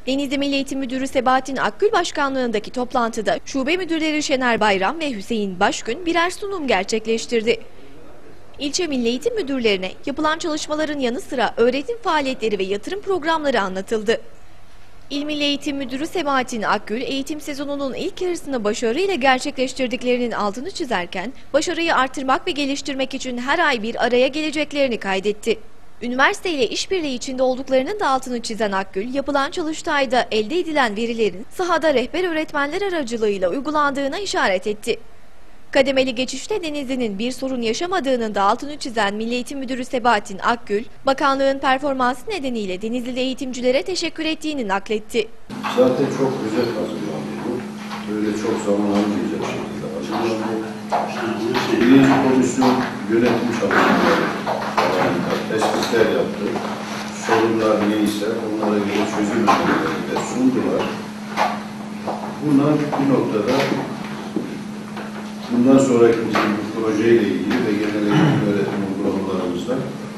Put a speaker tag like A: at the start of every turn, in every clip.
A: Denizli Milli Eğitim Müdürü Sebahattin Akgül başkanlığındaki toplantıda şube müdürleri Şener Bayram ve Hüseyin Başgün birer sunum gerçekleştirdi. İlçe Milli Eğitim Müdürlerine yapılan çalışmaların yanı sıra öğretim faaliyetleri ve yatırım programları anlatıldı. İl Milli Eğitim Müdürü Sebahattin Akgül, eğitim sezonunun ilk yarısını başarıyla gerçekleştirdiklerinin altını çizerken, başarıyı artırmak ve geliştirmek için her ay bir araya geleceklerini kaydetti. Üniversiteyle işbirliği içinde olduklarının da altını çizen Akgül, yapılan çalıştayda elde edilen verilerin sahada rehber öğretmenler aracılığıyla uygulandığına işaret etti. Kademeli geçişte Denizli'nin bir sorun yaşamadığının da altını çizen Milli Eğitim Müdürü Sebahattin Akgül, bakanlığın performansı nedeniyle Denizli'de eğitimcilere teşekkür ettiğini nakletti.
B: Zaten çok güzel hazırlandı bu. Böyle çok zaman almayacak şekilde hazırlandı. Birinci komisyon yönetim çalışmaları, tespitler yaptı. Sorunlar neyse onlara göre çözüm önerileri de sundular. Bunlar bir noktada bundan sonraki bizim bu projeyle ilgili ve genel eğitim öğretim uygulamalarımızda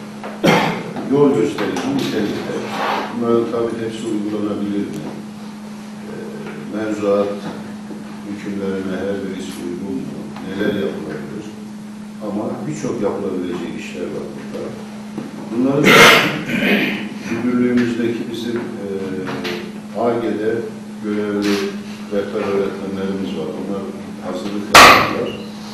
B: yol gösterici nitelikte. Bunların tabii hepsi uygulanabilir mi? Mevzuat hükümlerine her birisi uygun mu? Neler yapılabilir? Ama birçok yapılabilecek işler var burada. Bunları da müdürlüğümüzdeki bizim AG'de görevli rehber öğretmenlerimiz var. Onlar hazırlık yapacaklar.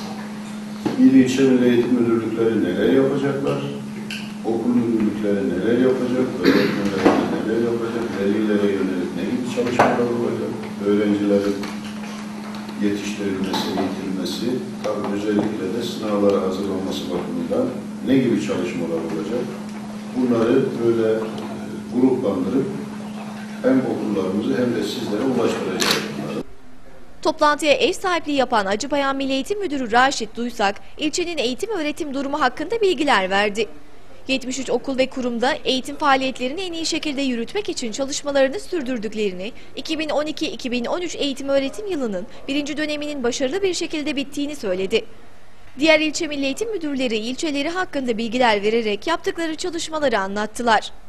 B: İl ilçe Milli Eğitim Müdürlükleri neler yapacaklar? Okul müdürlükleri neler yapacak? Öğretmenler neler yapacak? Velilere yönelik ne gibi çalışmalar olacak? Öğrencilerin yetiştirilmesi, eğitilmesi, tabii özellikle de sınavlara hazırlanması bakımından ne gibi çalışmalar olacak? Bunları böyle gruplandırıp hem okullarımızı hem de sizlere ulaştıracağız.
A: Toplantıya ev sahipliği yapan Acıpayam Milli Eğitim Müdürü Raşit Duysak, ilçenin eğitim öğretim durumu hakkında bilgiler verdi. 73 okul ve kurumda eğitim faaliyetlerini en iyi şekilde yürütmek için çalışmalarını sürdürdüklerini, 2012-2013 eğitim öğretim yılının birinci döneminin başarılı bir şekilde bittiğini söyledi. Diğer ilçe milli eğitim müdürleri ilçeleri hakkında bilgiler vererek yaptıkları çalışmaları anlattılar.